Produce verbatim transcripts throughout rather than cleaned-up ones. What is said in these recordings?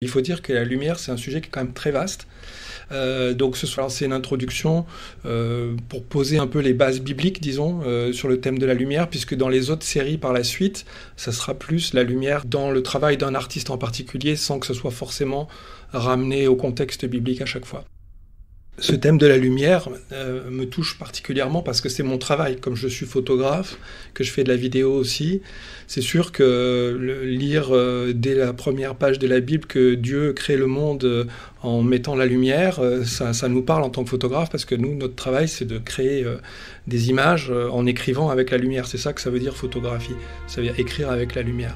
Il faut dire que la lumière, c'est un sujet qui est quand même très vaste. Euh, donc ce soir, c'est une introduction euh, pour poser un peu les bases bibliques, disons, euh, sur le thème de la lumière, puisque dans les autres séries par la suite, ça sera plus la lumière dans le travail d'un artiste en particulier, sans que ce soit forcément ramené au contexte biblique à chaque fois. Ce thème de la lumière euh, me touche particulièrement parce que c'est mon travail. Comme je suis photographe, que je fais de la vidéo aussi, c'est sûr que le, lire euh, dès la première page de la Bible que Dieu crée le monde euh, en mettant la lumière, euh, ça, ça nous parle en tant que photographe parce que nous, notre travail, c'est de créer euh, des images euh, en écrivant avec la lumière. C'est ça que ça veut dire photographie, ça veut dire écrire avec la lumière.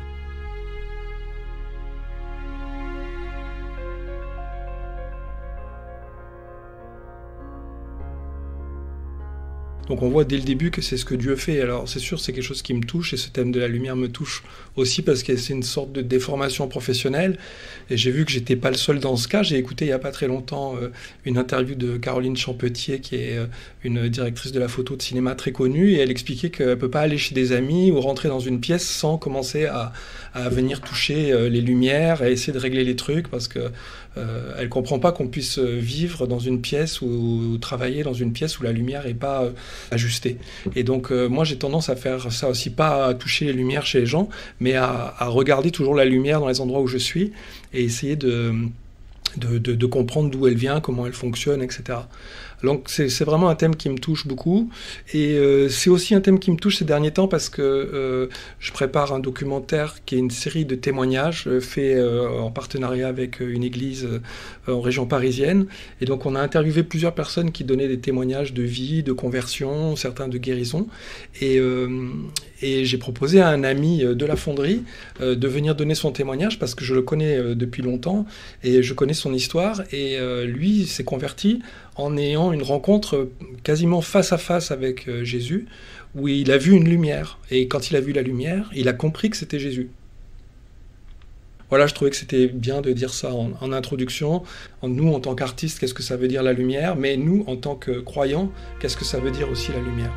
Donc on voit dès le début que c'est ce que Dieu fait. Alors c'est sûr, c'est quelque chose qui me touche, et ce thème de la lumière me touche aussi parce que c'est une sorte de déformation professionnelle. Et j'ai vu que j'étais pas le seul dans ce cas. J'ai écouté il y a pas très longtemps euh, une interview de Caroline Champetier, qui est euh, une directrice de la photo de cinéma très connue, et elle expliquait qu'elle peut pas aller chez des amis ou rentrer dans une pièce sans commencer à, à venir toucher euh, les lumières, à essayer de régler les trucs, parce que euh, elle comprend pas qu'on puisse vivre dans une pièce ou, ou travailler dans une pièce où la lumière est pas euh, ajustée. Et donc euh, moi j'ai tendance à faire ça aussi, pas à toucher les lumières chez les gens, mais à, à regarder toujours la lumière dans les endroits où je suis et essayer de, de, de, de comprendre d'où elle vient, comment elle fonctionne, et cetera. Donc c'est, c'est vraiment un thème qui me touche beaucoup, et euh, c'est aussi un thème qui me touche ces derniers temps parce que euh, je prépare un documentaire qui est une série de témoignages euh, fait euh, en partenariat avec une église euh, en région parisienne, et donc on a interviewé plusieurs personnes qui donnaient des témoignages de vie, de conversion, certains de guérison, et, euh, et j'ai proposé à un ami de la fonderie euh, de venir donner son témoignage parce que je le connais euh, depuis longtemps et je connais son histoire, et euh, lui s'est converti en ayant une rencontre quasiment face à face avec euh, Jésus, où il a vu une lumière. Et quand il a vu la lumière, il a compris que c'était Jésus. Voilà, je trouvais que c'était bien de dire ça en, en introduction. En nous, en tant qu'artistes, qu'est-ce que ça veut dire la lumière? Mais nous, en tant que croyants, qu'est-ce que ça veut dire aussi la lumière?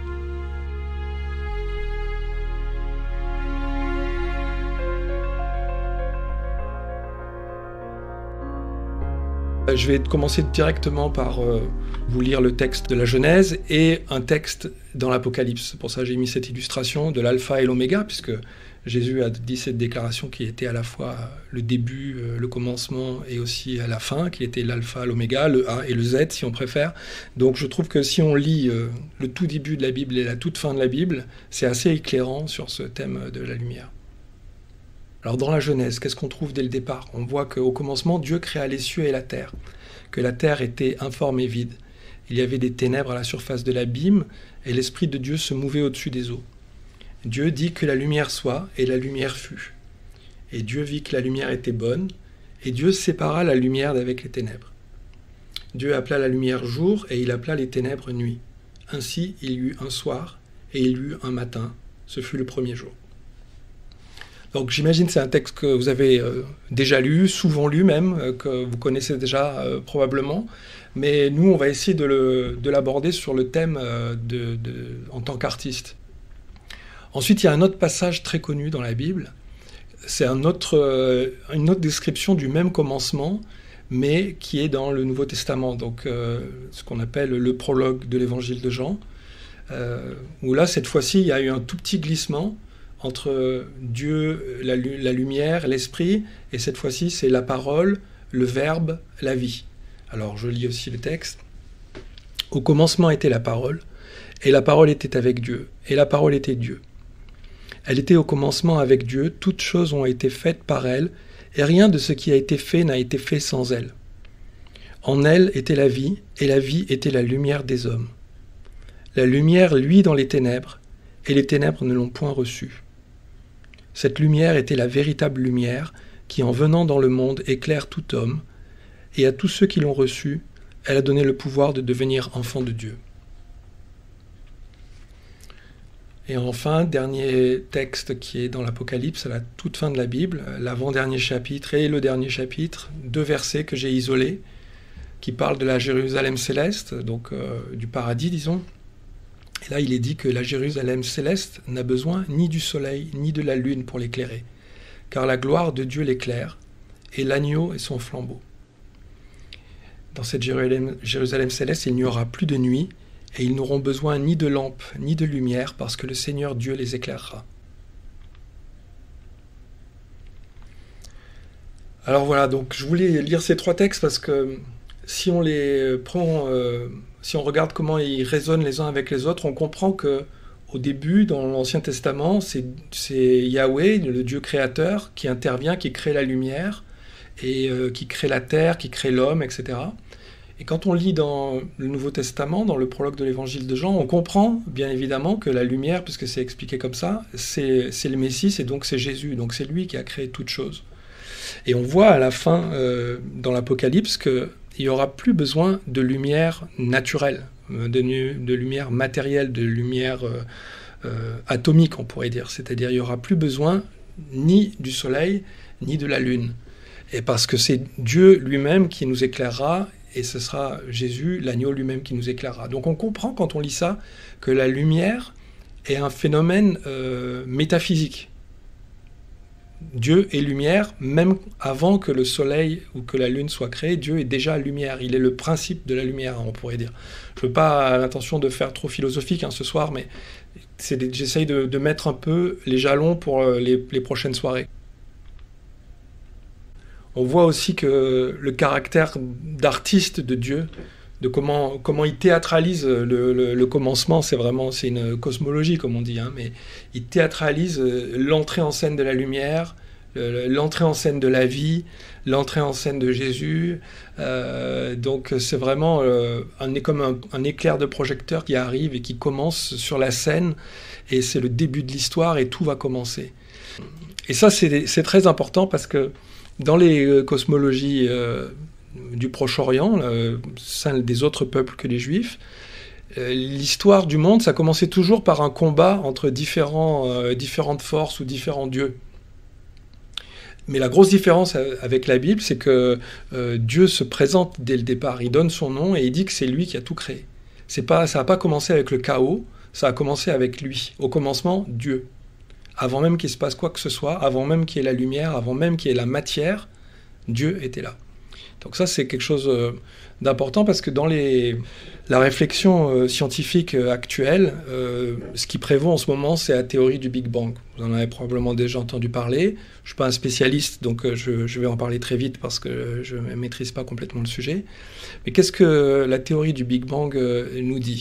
Je vais commencer directement par euh, vous lire le texte de la Genèse et un texte dans l'Apocalypse. Pour ça, j'ai mis cette illustration de l'alpha et l'oméga, puisque Jésus a dit cette déclaration qui était à la fois le début, euh, le commencement et aussi à la fin, qui était l'alpha, l'oméga, le A et le Z, si on préfère. Donc je trouve que si on lit euh, le tout début de la Bible et la toute fin de la Bible, c'est assez éclairant sur ce thème de la lumière. Alors dans la Genèse, qu'est-ce qu'on trouve dès le départ? On voit qu'au commencement, Dieu créa les cieux et la terre, que la terre était informe et vide. Il y avait des ténèbres à la surface de l'abîme, et l'Esprit de Dieu se mouvait au-dessus des eaux. Dieu dit que la lumière soit, et la lumière fut. Et Dieu vit que la lumière était bonne, et Dieu sépara la lumière d'avec les ténèbres. Dieu appela la lumière jour, et il appela les ténèbres nuit. Ainsi il y eut un soir, et il y eut un matin. Ce fut le premier jour. Donc j'imagine que c'est un texte que vous avez euh, déjà lu, souvent lu même, euh, que vous connaissez déjà euh, probablement. Mais nous, on va essayer de, le, de l'aborder sur le thème euh, de, de, en tant qu'artiste. Ensuite, il y a un autre passage très connu dans la Bible. C'est un autre, euh, une autre description du même commencement, mais qui est dans le Nouveau Testament. Donc euh, ce qu'on appelle le prologue de l'Évangile de Jean. Euh, où là, cette fois-ci, il y a eu un tout petit glissement entre Dieu, la, la lumière, l'esprit, et cette fois-ci, c'est la parole, le verbe, la vie. Alors, je lis aussi le texte. « Au commencement était la parole, et la parole était avec Dieu, et la parole était Dieu. Elle était au commencement avec Dieu, toutes choses ont été faites par elle, et rien de ce qui a été fait n'a été fait sans elle. En elle était la vie, et la vie était la lumière des hommes. La lumière luit dans les ténèbres, et les ténèbres ne l'ont point reçue. Cette lumière était la véritable lumière qui, en venant dans le monde, éclaire tout homme, et à tous ceux qui l'ont reçue, elle a donné le pouvoir de devenir enfants de Dieu. » Et enfin, dernier texte qui est dans l'Apocalypse, à la toute fin de la Bible, l'avant-dernier chapitre et le dernier chapitre, deux versets que j'ai isolés, qui parlent de la Jérusalem céleste, donc euh, du paradis, disons. Et là, il est dit que la Jérusalem céleste n'a besoin ni du soleil ni de la lune pour l'éclairer, car la gloire de Dieu l'éclaire, et l'agneau et son flambeau. Dans cette Jérusalem, Jérusalem céleste, il n'y aura plus de nuit, et ils n'auront besoin ni de lampe, ni de lumière, parce que le Seigneur Dieu les éclairera. Alors voilà, donc je voulais lire ces trois textes parce que si on les prend, euh, si on regarde comment ils résonnent les uns avec les autres, on comprend que au début, dans l'Ancien Testament, c'est, c'est Yahweh, le Dieu créateur, qui intervient, qui crée la lumière, et euh, qui crée la terre, qui crée l'homme, et cetera. Et quand on lit dans le Nouveau Testament, dans le prologue de l'Évangile de Jean, on comprend bien évidemment que la lumière, puisque c'est expliqué comme ça, c'est, c'est le Messie, et donc c'est Jésus, donc c'est lui qui a créé toutes choses. Et on voit à la fin, euh, dans l'Apocalypse, qu'il n'y aura plus besoin de lumière naturelle, de, de lumière matérielle, de lumière euh, euh, atomique, on pourrait dire. C'est-à-dire qu'il n'y aura plus besoin ni du soleil, ni de la lune. Et parce que c'est Dieu lui-même qui nous éclairera, et ce sera Jésus, l'agneau lui-même, qui nous éclairera. Donc on comprend, quand on lit ça, que la lumière est un phénomène euh, métaphysique. Dieu est lumière, même avant que le soleil ou que la lune soit créée, Dieu est déjà lumière. Il est le principe de la lumière, on pourrait dire. Je n'ai pas l'intention de faire trop philosophique hein, ce soir, mais c'est, j'essaye de, de mettre un peu les jalons pour les, les prochaines soirées. On voit aussi que le caractère d'artiste de Dieu, de comment, comment il théâtralise le, le, le commencement, c'est vraiment c'est une cosmologie, comme on dit, hein, mais il théâtralise l'entrée en scène de la lumière, l'entrée en scène de la vie, l'entrée en scène de Jésus. Euh, donc c'est vraiment euh, un, comme un, un éclair de projecteur qui arrive et qui commence sur la scène, et c'est le début de l'histoire et tout va commencer. Et ça, c'est, c'est très important parce que dans les cosmologies euh, du Proche-Orient, euh, sein des autres peuples que les Juifs, euh, l'histoire du monde, ça commençait toujours par un combat entre différents, euh, différentes forces ou différents dieux. Mais la grosse différence avec la Bible, c'est que euh, Dieu se présente dès le départ. Il donne son nom et il dit que c'est lui qui a tout créé. C'est pas, ça n'a pas commencé avec le chaos, ça a commencé avec lui. Au commencement, Dieu. Avant même qu'il se passe quoi que ce soit, avant même qu'il y ait la lumière, avant même qu'il y ait la matière, Dieu était là. Donc ça, c'est quelque chose d'important parce que dans les, la réflexion euh, scientifique actuelle, euh, ce qui prévaut en ce moment, c'est la théorie du Big Bang. Vous en avez probablement déjà entendu parler. Je ne suis pas un spécialiste, donc euh, je, je vais en parler très vite parce que je ne maîtrise pas complètement le sujet. Mais qu'est-ce que la théorie du Big Bang euh, nous dit ?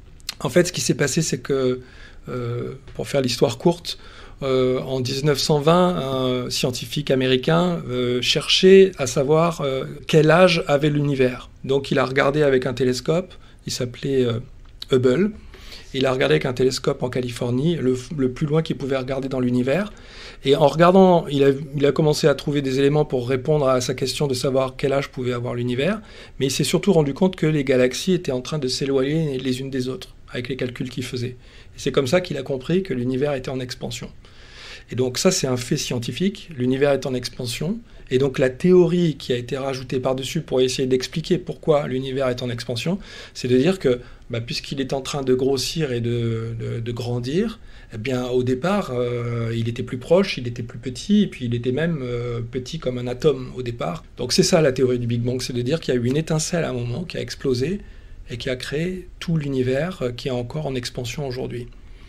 En fait, ce qui s'est passé, c'est que, euh, pour faire l'histoire courte, Euh, en dix-neuf cent vingt, un scientifique américain euh, cherchait à savoir euh, quel âge avait l'univers. Donc il a regardé avec un télescope, il s'appelait euh, Hubble, il a regardé avec un télescope en Californie, le, le plus loin qu'il pouvait regarder dans l'univers, et en regardant, il a, il a commencé à trouver des éléments pour répondre à sa question de savoir quel âge pouvait avoir l'univers, mais il s'est surtout rendu compte que les galaxies étaient en train de s'éloigner les unes des autres, avec les calculs qu'il faisait. Et c'est comme ça qu'il a compris que l'univers était en expansion. Et donc ça, c'est un fait scientifique, l'univers est en expansion, et donc la théorie qui a été rajoutée par-dessus pour essayer d'expliquer pourquoi l'univers est en expansion, c'est de dire que, bah, puisqu'il est en train de grossir et de, de, de grandir, eh bien, au départ, euh, il était plus proche, il était plus petit, et puis il était même euh, petit comme un atome au départ. Donc c'est ça la théorie du Big Bang, c'est de dire qu'il y a eu une étincelle à un moment qui a explosé, et qui a créé tout l'univers euh, qui est encore en expansion aujourd'hui.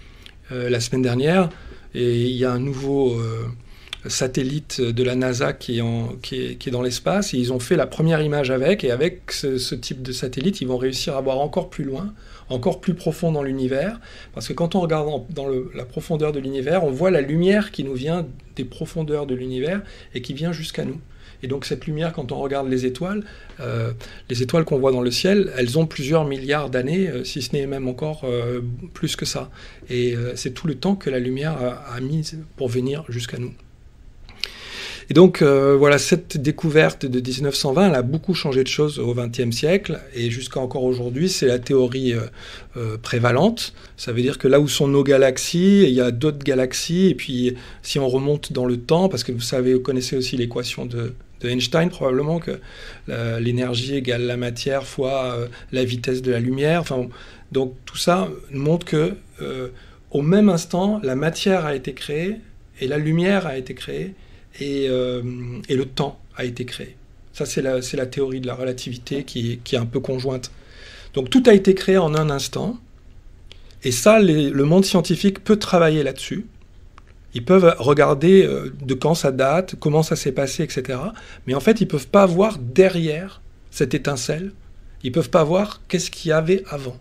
Euh, la semaine dernière, et il y a un nouveau euh, satellite de la NASA qui est, en, qui, est, qui est dans l'espace, et ils ont fait la première image avec, et avec ce, ce type de satellite, ils vont réussir à voir encore plus loin, encore plus profond dans l'univers, parce que quand on regarde en, dans le, la profondeur de l'univers, on voit la lumière qui nous vient des profondeurs de l'univers, et qui vient jusqu'à nous. Et donc cette lumière, quand on regarde les étoiles, euh, les étoiles qu'on voit dans le ciel, elles ont plusieurs milliards d'années, euh, si ce n'est même encore euh, plus que ça. Et euh, c'est tout le temps que la lumière a, a mis pour venir jusqu'à nous. Et donc euh, voilà, cette découverte de dix-neuf cent vingt, elle a beaucoup changé de choses au vingtième siècle, et jusqu'à encore aujourd'hui, c'est la théorie euh, euh, prévalente. Ça veut dire que là où sont nos galaxies, il y a d'autres galaxies, et puis si on remonte dans le temps, parce que vous savez, vous connaissez aussi l'équation de de Einstein, probablement, que la, l'énergie égale la matière fois euh, la vitesse de la lumière. Enfin, donc tout ça montre que euh, au même instant, la matière a été créée et la lumière a été créée, et, euh, et le temps a été créé. Ça, c'est la, c'est la théorie de la relativité qui est, qui est un peu conjointe. Donc tout a été créé en un instant, et ça, les, le monde scientifique peut travailler là-dessus. Ils peuvent regarder euh, de quand ça date, comment ça s'est passé, et cetera. Mais en fait, ils ne peuvent pas voir derrière cette étincelle, ils ne peuvent pas voir qu'est-ce qu'il y avait avant.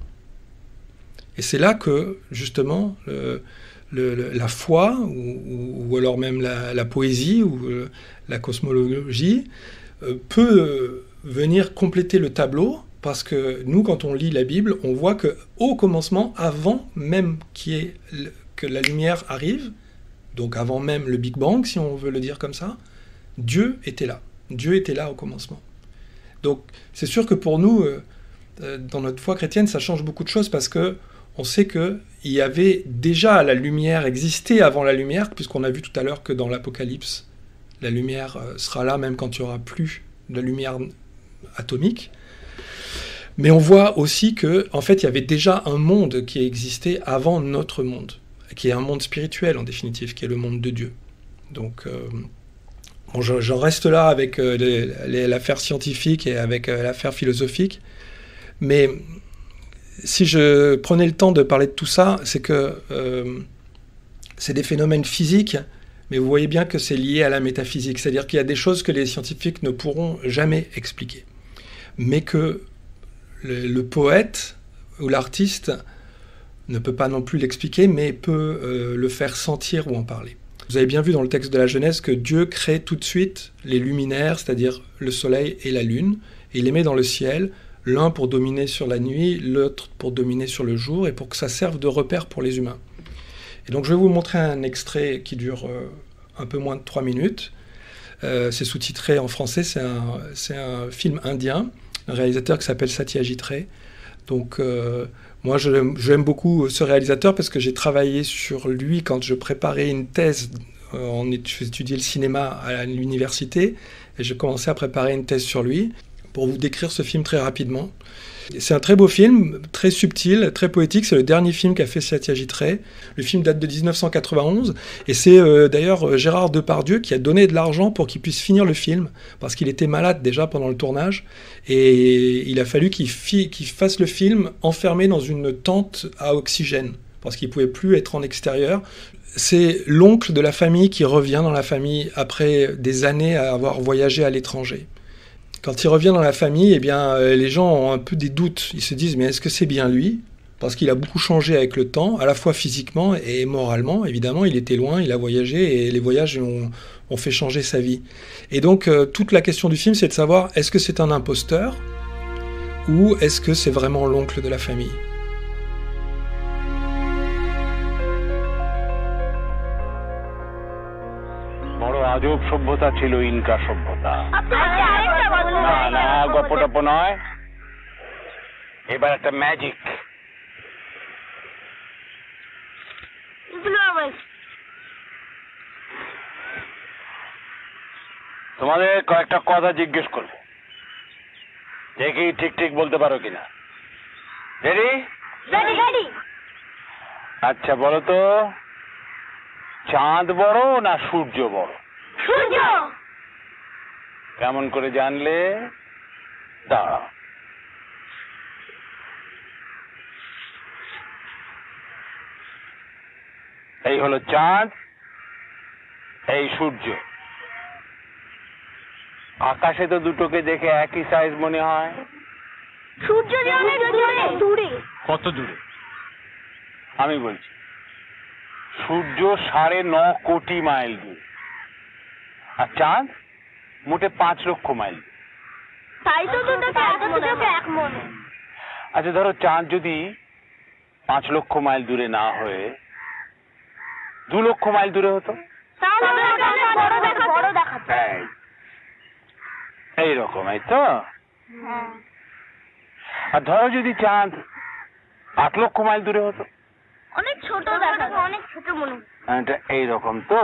Et c'est là que, justement, le, le, le, la foi, ou, ou alors même la, la poésie, ou euh, la cosmologie, euh, peut euh, venir compléter le tableau, parce que nous, quand on lit la Bible, on voit qu'au commencement, avant même qu'il y ait le, que la lumière arrive, donc avant même le Big Bang, si on veut le dire comme ça, Dieu était là. Dieu était là au commencement. Donc c'est sûr que pour nous, euh, dans notre foi chrétienne, ça change beaucoup de choses, parce que on sait qu'il y avait déjà la lumière, existait avant la lumière, puisqu'on a vu tout à l'heure que dans l'Apocalypse, la lumière sera là même quand il n'y aura plus de lumière atomique. Mais on voit aussi que, en fait, il y avait déjà un monde qui existait avant notre monde, qui est un monde spirituel en définitive, qui est le monde de Dieu. Donc, euh, bon, j'en reste là avec euh, les, les, l'affaire scientifique et avec euh, l'affaire philosophique, mais si je prenais le temps de parler de tout ça, c'est que euh, c'est des phénomènes physiques, mais vous voyez bien que c'est lié à la métaphysique. C'est-à-dire qu'il y a des choses que les scientifiques ne pourront jamais expliquer, mais que le, le poète ou l'artiste ne peut pas non plus l'expliquer, mais peut euh, le faire sentir ou en parler. Vous avez bien vu dans le texte de la Genèse que Dieu crée tout de suite les luminaires, c'est-à-dire le soleil et la lune, et il les met dans le ciel, l'un pour dominer sur la nuit, l'autre pour dominer sur le jour, et pour que ça serve de repère pour les humains. Et donc je vais vous montrer un extrait qui dure euh, un peu moins de trois minutes. Euh, c'est sous-titré en français, c'est un, c'est un film indien, un réalisateur qui s'appelle Satyajit Ray. Donc euh, moi je, j'aime beaucoup ce réalisateur parce que j'ai travaillé sur lui quand je préparais une thèse. Euh, on étudiait le cinéma à l'université, et j'ai commencé à préparer une thèse sur lui, pour vous décrire ce film très rapidement. C'est un très beau film, très subtil, très poétique. C'est le dernier film qu'a fait Satyajit Ray. Le film date de dix-neuf cent quatre-vingt-onze, et c'est euh, d'ailleurs Gérard Depardieu qui a donné de l'argent pour qu'il puisse finir le film, parce qu'il était malade déjà pendant le tournage, et il a fallu qu'il, fi- qu'il fasse le film enfermé dans une tente à oxygène, parce qu'il ne pouvait plus être en extérieur. C'est l'oncle de la famille qui revient dans la famille après des années à avoir voyagé à l'étranger. Quand il revient dans la famille, eh bien, euh, les gens ont un peu des doutes. Ils se disent, mais est-ce que c'est bien lui ? Parce qu'il a beaucoup changé avec le temps, à la fois physiquement et moralement. Évidemment, il était loin, il a voyagé, et les voyages ont, ont fait changer sa vie. Et donc, euh, toute la question du film, c'est de savoir, est-ce que c'est un imposteur ? Ou est-ce que c'est vraiment l'oncle de la famille ? আজব সভ্যতা ছিল ইনকা সভ্যতা। না না গপ্প টপ্প নয়, এবার একটা ম্যাজিক। তোমাদের কয়েকটা কথা জিজ্ঞেস করবো, দেখি ঠিক ঠিক বলতে পারো কিনা। রেডি? রেডি। আচ্ছা বলো তো, চাঁদ বড় না সূর্য বড়? সূর্য। কেমন করে জানলে? দাঁড়াও। এই হলো চাঁদ, এই সূর্য। আকাশে তো দুটোকে দেখে একই সাইজ মনে হয়। সূর্য অনেক দূরে। কত দূরে? আমি বলছি, সূর্য সাড়ে ন কোটি মাইল দূরে, আর চাঁদ মোটে পাঁচ লক্ষ মাইল। তাই তো এক মনে। আচ্ছা ধরো চাঁদ যদি পাঁচ লক্ষ মাইল দূরে না হয়ে দু লক্ষ মাইল দূরে হতো, এইরকম, এই তো। আর ধরো যদি চাঁদ আট লক্ষ মাইল দূরে হতো, অনেক ছোট, অনেক ছোট মনে হয়। এইরকম তো।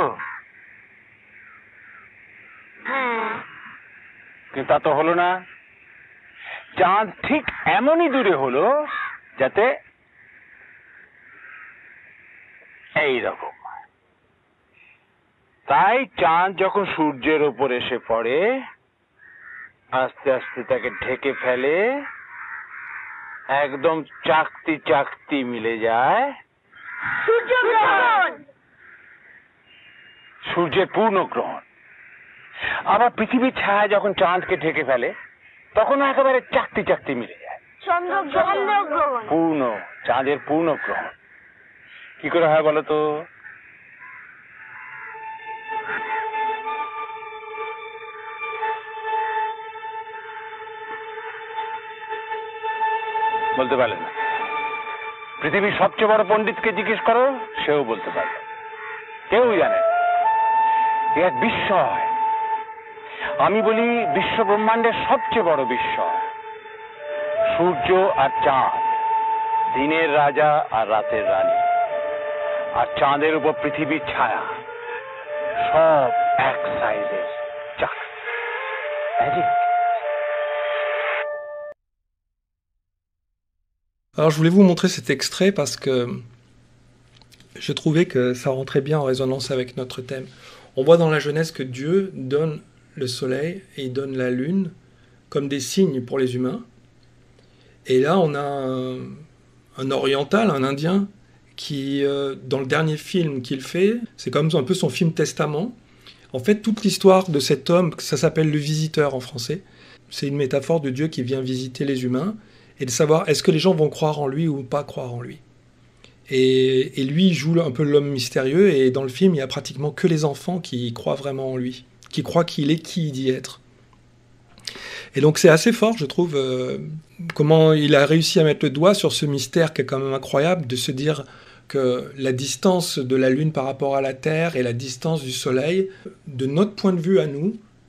কিন্তু তা তো হলো না। চাঁদ ঠিক এমনই দূরে হলো যাতে এইরকম। তাই চাঁদ যখন সূর্যের উপর এসে পড়ে আস্তে আস্তে তাকে ঢেকে ফেলে, একদম চাকতি চাকতি মিলে যায় সূর্যগ্রহণ, সূর্যের পূর্ণগ্রহণ। আবার পৃথিবীর ছায়া যখন চাঁদকে ঢেকে ফেলে তখন একেবারে চাকতি চাকতি মিলে যায় চন্দ্রগ্রহণ, পূর্ণ চাঁদের পূর্ণগ্রহণ। কি করে হয় বলো তো? বলতে পারলেন না? পৃথিবীর সবচেয়ে বড় পণ্ডিতকে জিজ্ঞেস করো, সেও বলতে পারবে, কেউ জানে। এক বিস্ময়, আমি বলি বিশ্ব ব্রহ্মাণ্ডের সবচেয়ে বড় বিস্ময় সূর্য আর চাঁদ, দিনের রাজা আর রাতের রানী, আর চাঁদের উপর পৃথিবীর ছায়া, সব এক সাইজের চাক। Alors je voulais vous montrer cet extrait parce que je trouvais que ça rentrait bien en résonance avec notre thème. On voit dans la Genèse que Dieu donne le soleil et il donne la lune comme des signes pour les humains. Et là on a un, un oriental, un indien, qui euh, dans le dernier film qu'il fait, c'est comme un peu son film testament. En fait toute l'histoire de cet homme, ça s'appelle le visiteur en français, c'est une métaphore de Dieu qui vient visiter les humains et de savoir est-ce que les gens vont croire en lui ou pas croire en lui. Et, et lui joue un peu l'homme mystérieux, et dans le film, il n'y a pratiquement que les enfants qui croient vraiment en lui, qui croient qu'il est qui il dit être. Et donc c'est assez fort, je trouve, euh, comment il a réussi à mettre le doigt sur ce mystère qui est quand même incroyable, de se dire que la distance de la Lune par rapport à la Terre et la distance du Soleil, de notre point de vue à nous,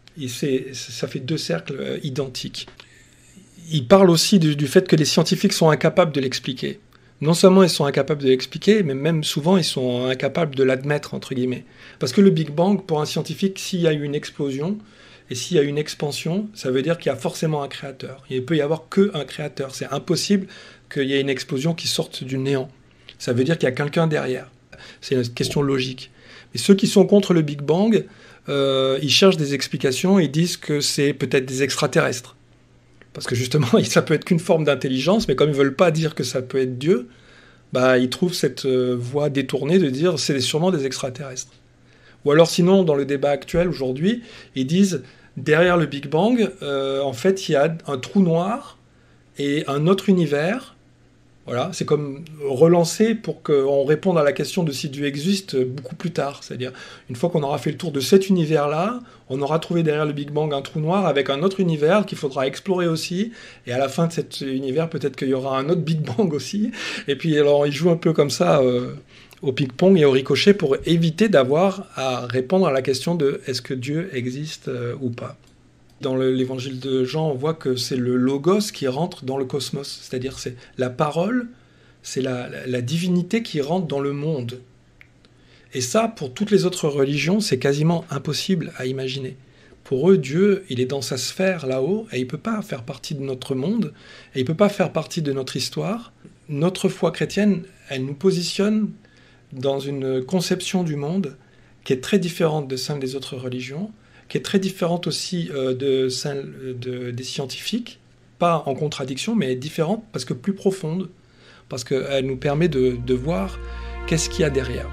ça fait deux cercles identiques. Il parle aussi du, du fait que les scientifiques sont incapables de l'expliquer. Non seulement ils sont incapables de l'expliquer, mais même souvent ils sont incapables de l'admettre, entre guillemets. Parce que le Big Bang, pour un scientifique, s'il y a eu une explosion et s'il y a eu une expansion, ça veut dire qu'il y a forcément un créateur. Il ne peut y avoir qu'un créateur. C'est impossible qu'il y ait une explosion qui sorte du néant. Ça veut dire qu'il y a quelqu'un derrière. C'est une question logique. Mais ceux qui sont contre le Big Bang, euh, ils cherchent des explications, ils disent que c'est peut-être des extraterrestres. Parce que justement, ça peut être qu'une forme d'intelligence, mais comme ils ne veulent pas dire que ça peut être Dieu, bah, ils trouvent cette euh, voie détournée de dire c'est sûrement des extraterrestres. Ou alors sinon, dans le débat actuel aujourd'hui, ils disent derrière le Big Bang, euh, en fait, il y a un trou noir et un autre univers. Voilà, c'est comme relancer pour qu'on réponde à la question de si Dieu existe beaucoup plus tard. C'est-à-dire, une fois qu'on aura fait le tour de cet univers-là, on aura trouvé derrière le Big Bang un trou noir avec un autre univers qu'il faudra explorer aussi. Et à la fin de cet univers, peut-être qu'il y aura un autre Big Bang aussi. Et puis, alors, il joue un peu comme ça euh, au ping-pong et au ricochet pour éviter d'avoir à répondre à la question de est-ce que Dieu existe euh, ou pas. Dans l'évangile de Jean, on voit que c'est le logos qui rentre dans le cosmos, c'est-à-dire c'est la parole, c'est la, la, la divinité qui rentre dans le monde. Et ça, pour toutes les autres religions, c'est quasiment impossible à imaginer. Pour eux, Dieu, il est dans sa sphère là-haut, et il ne peut pas faire partie de notre monde, et il ne peut pas faire partie de notre histoire. Notre foi chrétienne, elle nous positionne dans une conception du monde qui est très différente de celle des autres religions, qui est très différente aussi euh, de celle de, des scientifiques, pas en contradiction, mais différente parce que plus profonde, parce qu'elle nous permet de, de voir qu'est-ce qu'il y a derrière.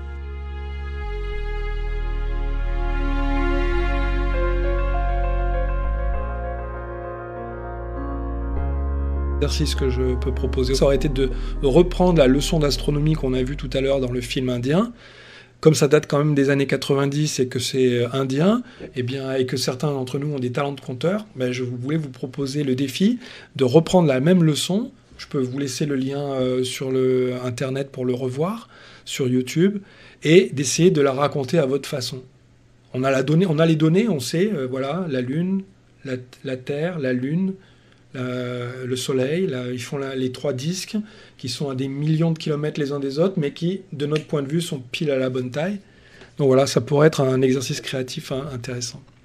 L'exercice que je peux proposer, ça aurait été de reprendre la leçon d'astronomie qu'on a vue tout à l'heure dans le film indien. Comme ça date quand même des années quatre-vingt-dix et que c'est indien, et, bien, et que certains d'entre nous ont des talents de conteur, ben je voulais vous proposer le défi de reprendre la même leçon. Je peux vous laisser le lien euh, sur le Internet pour le revoir, sur YouTube, et d'essayer de la raconter à votre façon. On a, la donnée, on a les données, on sait, euh, voilà, la Lune, la, la Terre, la Lune, la, le Soleil, là, ils font la, les trois disques qui sont à des millions de kilomètres les uns des autres, mais qui, de notre point de vue, sont pile à la bonne taille. Donc voilà, ça pourrait être un exercice créatif hein, intéressant.